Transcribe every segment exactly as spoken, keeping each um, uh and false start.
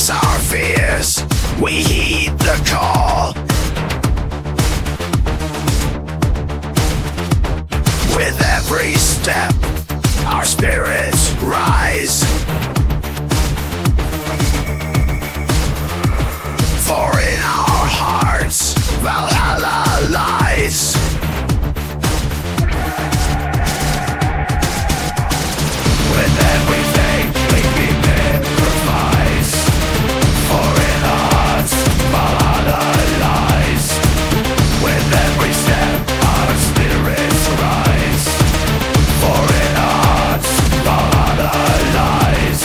face our fears, we heed the call. With every step, our spirits rise. For in our hearts, Valhalla lies. With everything we improvise. For in our hearts, Valhalla lies. With every step, our spirits rise. For in our hearts, Valhalla lies.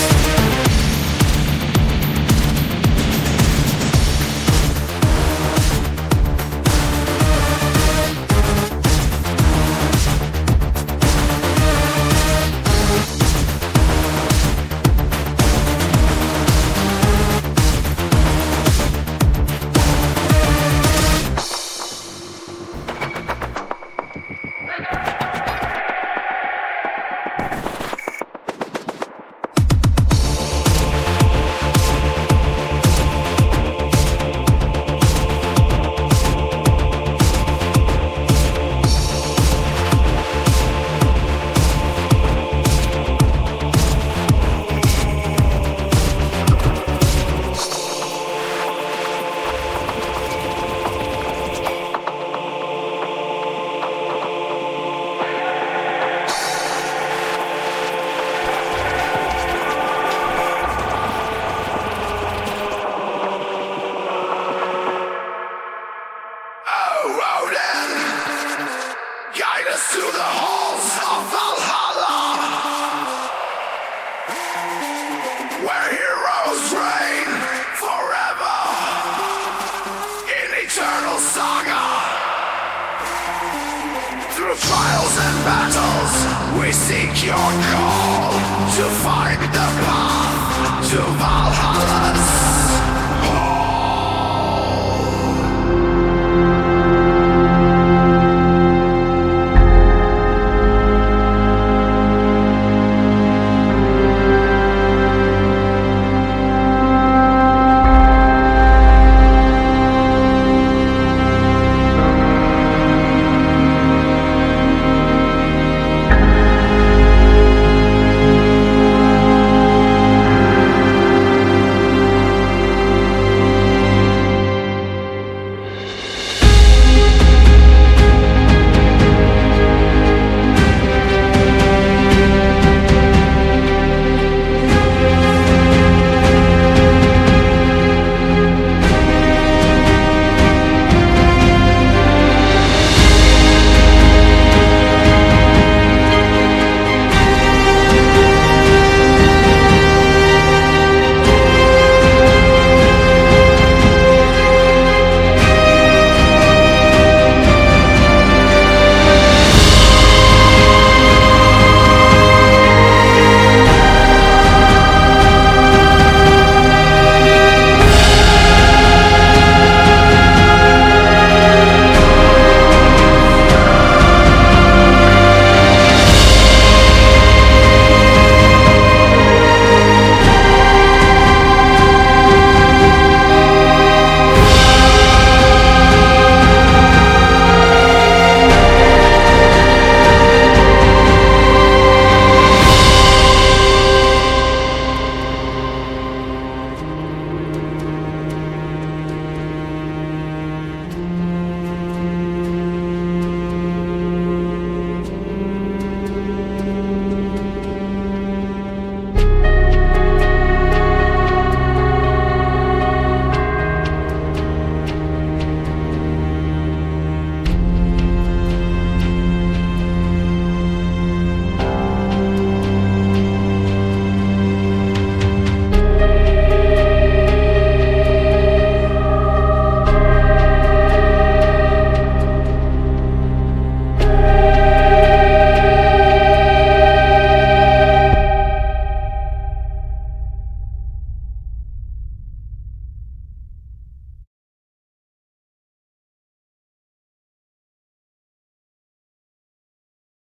To the halls of Valhalla, where heroes reign forever in eternal saga. Through trials and battles, we seek your call to find the path to Valhalla.